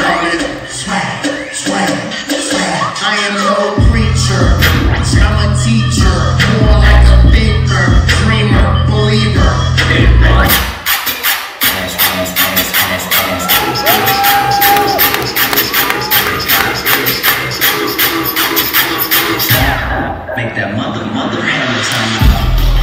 call it swag, swag, swag. I am no preacher, I'm a teacher, more like a thinker, dreamer, believer. Make that mother hammer time.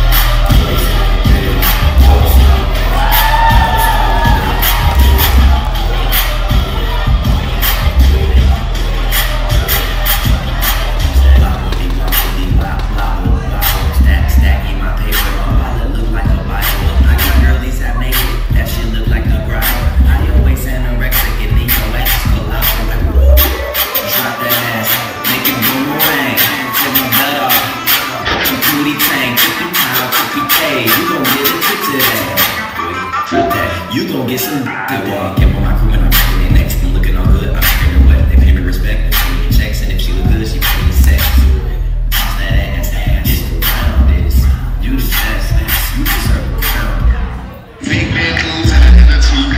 You gon' get some I kept on my crew and I'm making it next and looking all good. I'm giving her what? They pay me respect, they pay me checks, and if she look good, she pay me sex. Toss that ass, just around this. You the best, you deserve a crown. Big man goes out in the team.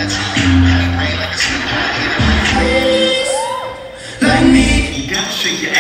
Shake your ass.